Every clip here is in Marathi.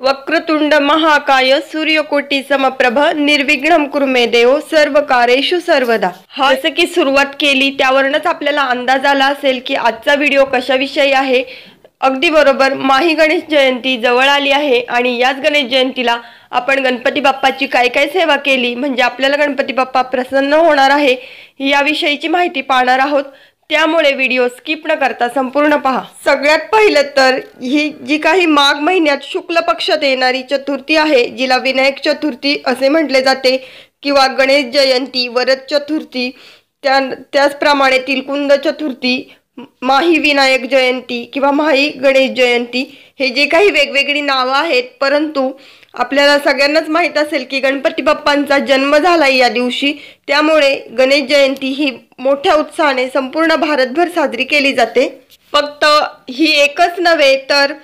वक्रतुंड महाकाय सूर्यकोटी समप्रभ निर्विघ्नं कुरु मे देव सर्व कार्येषु सर्वदा। जसं की सुरुवात केली त्यावरूनच आपल्याला अंदाज आला असेल की आजचा व्हिडिओ कशाविषयी आहे। अगदी बरोबर, माही गणेश जयंती जवळ आली आहे आणि याच गणेश जयंतीला आपण गणपती बाप्पाची काय काय सेवा केली म्हणजे आपल्याला गणपती बाप्पा प्रसन्न होणार आहे याविषयीची माहिती पाहणार आहोत। त्यामुळे व्हिडिओ स्किप न करता संपूर्ण पहा। सगळ्यात पहिलं तर ही जी काही माघ महिन्यात शुक्ल पक्षात येणारी चतुर्थी आहे, जिला विनायक चतुर्थी असे म्हटले जाते किंवा गणेश जयंती, वरद चतुर्थी, त्याचप्रमाणे तिलकुंद चतुर्थी, माही विनायक जयंती किंवा माही गणेश जयंती, हे जे काही वेगवेगळी नावं आहेत, परंतु आपल्याला सगळ्यांनाच माहित असेल की गणपती बाप्पांचा जन्म झाला या दिवशी। त्यामुळे गणेश जयंती ही मोठ्या उत्साहाने संपूर्ण भारतभर साजरी केली जाते। फक्त ही एकच नव्हे तर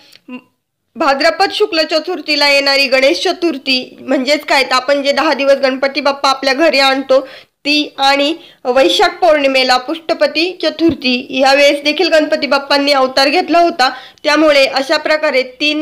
भाद्रपद शुक्ल चतुर्थीला येणारी गणेश चतुर्थी म्हणजेच काय तर आपण जे 10 दिवस गणपती बाप्पा आपल्या घरी आणतो ती, आणि वैशाख पौर्णिमेला पुष्टपती चतुर्थी यावेळेस देखील गणपती बाप्पांनी अवतार घेतला होता। त्यामुळे अशा प्रकारे 3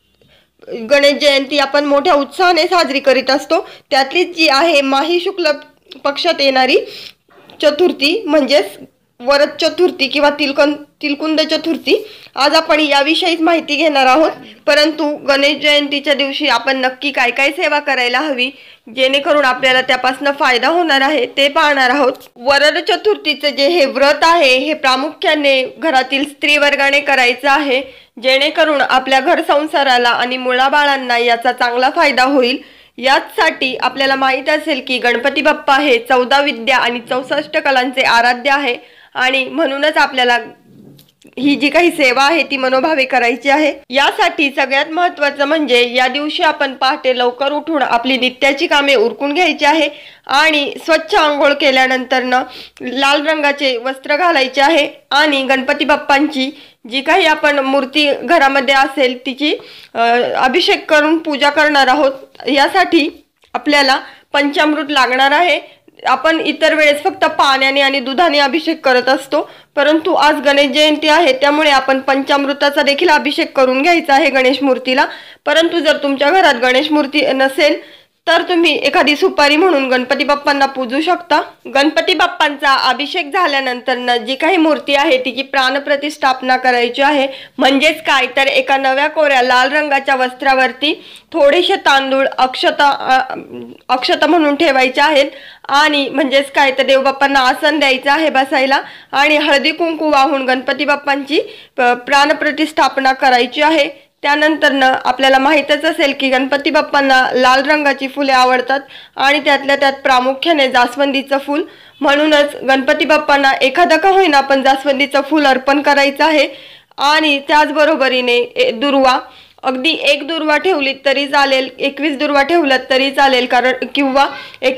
गणेश जयंती आपण मोठ्या उत्साहाने साजरी करीत असतो। त्यातलीच जी आहे माही शुक्ल पक्षात येणारी चतुर्थी म्हणजेच वरद चतुर्थी किंवा तिलकुंद चतुर्थी, आज आपण याविषयीच माहिती घेणार आहोत। परंतु गणेश जयंतीच्या दिवशी आपण नक्की काय काय सेवा करायला हवी जेणेकरून आपल्याला त्यापासून फायदा होणार आहे ते पाहणार आहोत। वरद चतुर्थीचे जे हे व्रत आहे हे प्रामुख्याने घरातील स्त्री वर्गाने करायचं आहे, जेणेकरून आपल्या घर संसाराला आणि मुलाबाळांना याचा चांगला फायदा होईल। याचसाठी आपल्याला माहित असेल की गणपती बाप्पा हे 14 विद्या आणि 64 कलांचे आराध्य आहे आणि म्हणूनच आपल्याला ही जी काही सेवा आहे ती मनोभावे करायची आहे। यासाठी सगळ्यात महत्त्वाचं म्हणजे या दिवशी आपण पहाटे लवकर उठून आपली नित्याची कामे उरकून घ्यायची आहे आणि स्वच्छ आंघोळ केल्यानंतर लाल रंगाचे वस्त्र घालायचे आहे आणि गणपती बाप्पांची जी काही आपण मूर्ती घरामध्ये असेल तिची अभिषेक करून पूजा करणार आहोत। यासाठी आपल्याला पंचामृत लागणार आहे। आपण इतर वेळेस फक्त पाण्याने आणि दुधाने अभिषेक करत असतो, परंतु आज गणेश जयंती आहे त्यामुळे आपण पंचामृताचा देखील अभिषेक करून घ्यायचा आहे गणेश मूर्तीला। परंतु जर तुमच्या घरात गणेश मूर्ती नसेल तर तुम्ही एखादी सुपारी म्हणून गणपती बाप्पांना पूजू शकता। गणपती बाप्पांचा अभिषेक झाल्यानंतर जी काही मूर्ती आहे तिची प्राणप्रतिष्ठापना करायची आहे। म्हणजेच काय तर एका नव्या कोऱ्या लाल रंगाच्या वस्त्रावरती थोडेसे तांदूळ अक्षता म्हणून ठेवायचे आहेत आणि म्हणजेच काय तर देवबाप्पांना आसन द्यायचं आहे बसायला आणि हळदी कुंकू वाहून गणपती बाप्पांची प्राणप्रतिष्ठापना करायची आहे। त्यानंतर आपल्याला माहीतच असेल की गणपती बाप्पांना लाल रंगाची फुले आवडतात आणि त्यातल्या त्यात प्रामुख्याने जास्वंदीचं फूल, म्हणूनच गणपती बाप्पांना एखादा का होईना आपण जास्वंदीचं फूल अर्पण करायचं आहे। आणि त्याचबरोबरीने दुर्वा, अगदी 1 दुर्वा ठेवली तरी चालेल, 21 दुर्वा ठेवलात तरी चालेल, कारण किंवा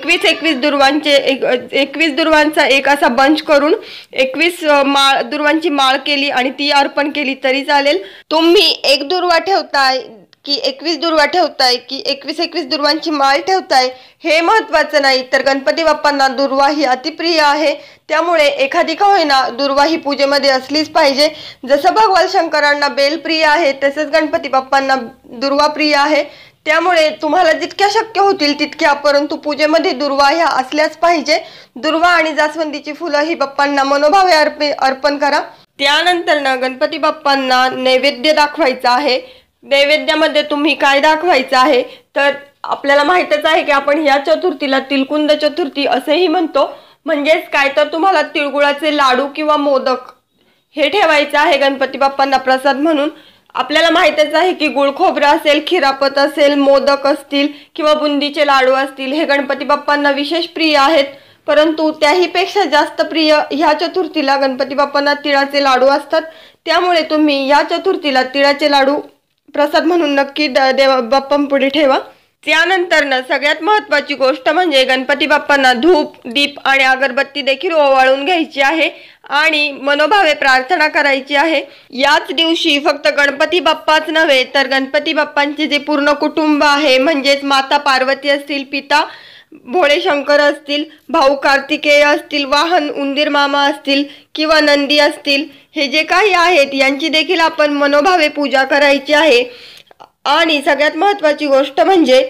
21 दुर्वांचा एक असा बंच करून 21 दुर्वांची माळ केली आणि ती अर्पण केली तरी चालेल। तुम्ही 1 दुर्वा ठेवताय की 21 दुर्वा ठेवताय की 21 दुर्वांची माळ ठेवताय हे महत्त्वाचं नाही, तर गणपती बाप्पांना दुर्वा ही अतिप्रिय आहे। त्यामुळे एखादी का होईना दुर्वा ही पूजेमध्ये असलीच पाहिजे। जसं भगवान शंकरांना बेल प्रिय आहे तसंच गणपती बाप्पांना दुर्वा प्रिय आहे। त्यामुळे तुम्हाला जितक्या शक्य होतील तितक्या, परंतु पूजेमध्ये दुर्वा ह्या असल्याच पाहिजे। दुर्वा आणि जास्वंदीची फुलं ही बाप्पांना मनोभावे अर्पण करा। त्यानंतर गणपती बाप्पांना नैवेद्य दाखवायचा आहे। नैवेद्यामध्ये तुम्ही काय दाखवायचं आहे तर आपल्याला माहितच आहे की आपण या चतुर्थीला तिलकुंद चतुर्थी असेही म्हणतो। म्हणजेच काय तर तुम्हाला तिळगुळाचे लाडू किंवा मोदक हे ठेवायचं आहे गणपती बाप्पांना प्रसाद म्हणून। आपल्याला माहितच आहे की गुळ खोबरं असेल, खिरापत असेल, मोदक असतील किंवा बुंदीचे लाडू असतील हे गणपती बाप्पांना विशेष प्रिय आहेत, परंतु त्याहीपेक्षा जास्त प्रिय ह्या चतुर्थीला गणपती बाप्पांना तिळाचे लाडू असतात। त्यामुळे तुम्ही या चतुर्थीला तिळाचे लाडू प्रसाद म्हणून नक्की बाप्पांपुढे ठेवा। त्यानंतर सगळ्यात महत्त्वाची गोष्ट म्हणजे गणपती बाप्पांना धूप, दीप आणि अगरबत्ती देखील ओवाळून घ्यायची आहे आणि मनोभावे प्रार्थना करायची आहे। याच दिवशी फक्त गणपती बाप्पाच नव्हे तर गणपती बाप्पांचे जे पूर्ण कुटुंब आहे म्हणजेच माता पार्वती असतील, पिता भोळे शंकर असतील, भाऊ कार्तिकेय असतील, वाहन उंदीर मामा असतील किंवा नंदी असतील, हे जे काही आहेत यांची देखील आपण मनोभावे पूजा करायची आहे। आणि सगळ्यात महत्त्वाची गोष्ट म्हणजे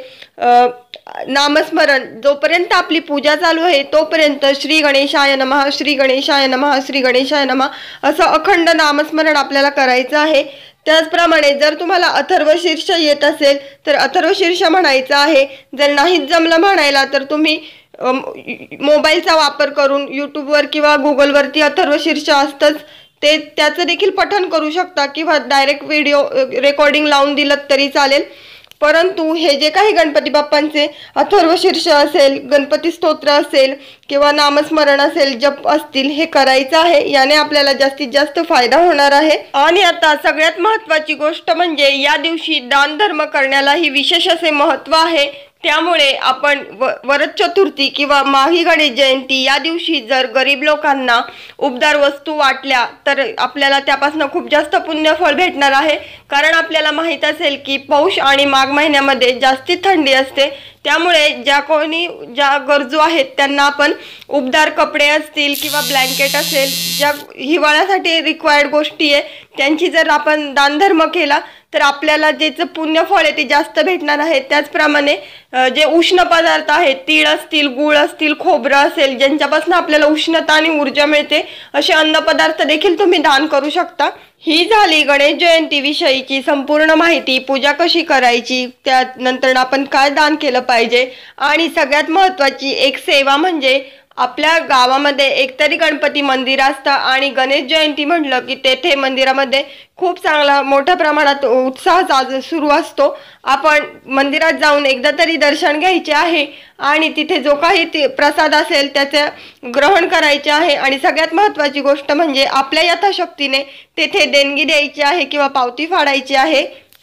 नामस्मरण जोपर्यंत आपली पूजा चालू आहे तोपर्यंत श्री गणेशाय नमः, श्री गणेशाय नमः, श्री गणेशाय नमः असं अखंड नामस्मरण आपल्याला करायचं आहे। त्याचप्रमाणे जर तुम्हाला अथर्वशीर्ष येत असेल तर अथर्वशीर्ष म्हणायचं आहे। जर नाहीच जमलं म्हणायला तर तुम्ही मोबाईलचा वापर करून यूट्यूबवर किंवा गुगलवरती अथर्वशीर्ष असतंच ते त्याचं देखील पठण करू शकता किंवा डायरेक्ट व्हिडिओ रेकॉर्डिंग लावून दिलं तरी चालेल। परंतु हे जे काही गणपती बाप्पांचे अथर्वशीर्ष असेल, गणपती स्तोत्र असेल किंवा नामस्मरण असेल, जप असतील, हे करायचं आहे। याने आपल्याला जास्तीत जास्त फायदा होणार आहे। आणि आता सगळ्यात महत्त्वाची गोष्ट म्हणजे या दिवशी दान धर्म करण्यालाही विशेष असे महत्त्व आहे। त्यामुळे आपण वरद चतुर्थी किंवा माही गणेश जयंती या दिवशी जर गरीब लोकांना उपदार वस्तू वाटल्या तर आपल्याला त्यापासून खूप जास्त पुण्यफळ भेटणार आहे। कारण आपल्याला माहित असेल की पौष आणि माघ महिन्यामध्ये जास्ती थंडी असते, त्यामुळे ज्या गरजू आहेत त्यांना आपण उपदार कपडे असतील किंवा ब्लँकेट असेल, ज्या हिवाळ्यासाठी रिक्वायर्ड गोष्टी आहे त्यांची जर आपण दानधर्म केला तर आपल्याला ज्याचं पुण्यफळ आहे ते जास्त भेटणार आहे। त्याचप्रमाणे जे उष्ण पदार्थ आहेत, तीळ असतील, गूळ असतील, खोबरं असेल, ज्यांच्यापासून आपल्याला उष्णता आणि ऊर्जा मिळते असे अन्नपदार्थ देखील तुम्ही दान करू शकता। ही झाली गणेश जयंती विषयीची संपूर्ण माहिती। पूजा कशी करायची, त्यानंतर आपण काय दान केलं पाहिजे आणि सगळ्यात महत्त्वाची एक सेवा म्हणजे आपल्या गावामध्ये एकतरी गणपती मंदिर असतं आणि गणेश जयंती म्हटलं की तेथे मंदिरामध्ये खूप चांगला मोठ्या प्रमाणात उत्साह सुरू असतो। आपण मंदिरात जाऊन एकदा तरी दर्शन घ्यायचे आहे आणि तिथे जो काही प्रसाद असेल त्याचे ग्रहण करायचे आहे। आणि सगळ्यात महत्त्वाची गोष्ट म्हणजे आपल्या यथाशक्तीने तेथे देणगी द्यायची आहे किंवा पावती फाडायची आहे।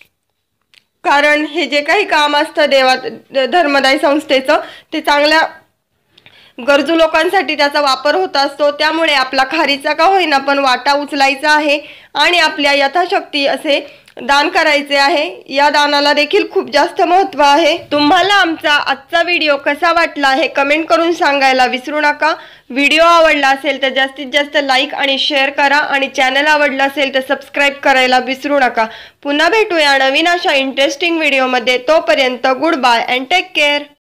कारण हे जे काही काम असतं धर्मदाय संस्थेचं ते चांगल्या गरजू लोकांसाठी त्याचा वापर होत असतो। त्यामुळे आपला खारीचा का होईना पण वाटा उचलायचा आहे आणि आपल्या यथाशक्ती असे दान करायचे आहे। या दानाला देखील खूप जास्त महत्त्व आहे। तुम्हाला आमचा आजचा व्हिडिओ कसा वाटला हे कमेंट करून सांगायला विसरू नका। व्हिडिओ आवडला असेल तर जास्तीत जास्त लाईक आणि शेअर करा आणि चॅनल आवडला असेल तर सबस्क्राईब करायला विसरू नका। पुन्हा भेटूया नवीन अशा इंटरेस्टिंग व्हिडिओमध्ये। तोपर्यंत good bye and take care.